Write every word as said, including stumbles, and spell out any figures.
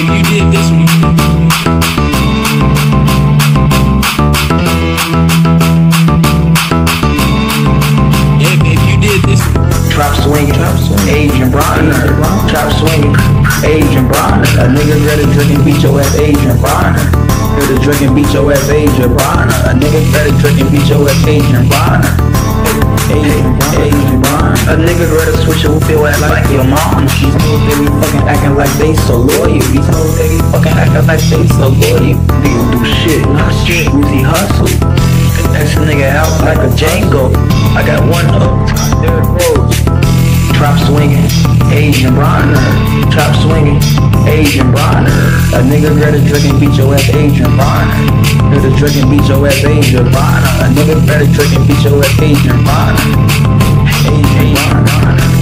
baby, you did this one. Yeah, baby, you did this one. Trap swinging, Adrien Broner. Trap swinging, Adrien Broner. A nigga better drink and beat your ass, Adrien Broner. Better drink and beat your ass, Adrien Broner. A nigga better drink and beat your ass, Adrien Broner. Adrien Broner. A nigga better switch your feel ass like your mom. These hoes they be fucking acting like they so loyal. These hoes they be fucking acting like they so loyal. Niggas do shit, not shit. Uzi hustle. X nigga out like a Django. I got one up, there it goes. Trap swinging, Adrien Broner. Trap swinging, Adrien Broner. A nigga better drink and beat your ass, Adrien Broner. Better drink and beat your ass, Adrien Broner. A nigga better drink and beat your ass, Adrien Broner. Adrien Broner.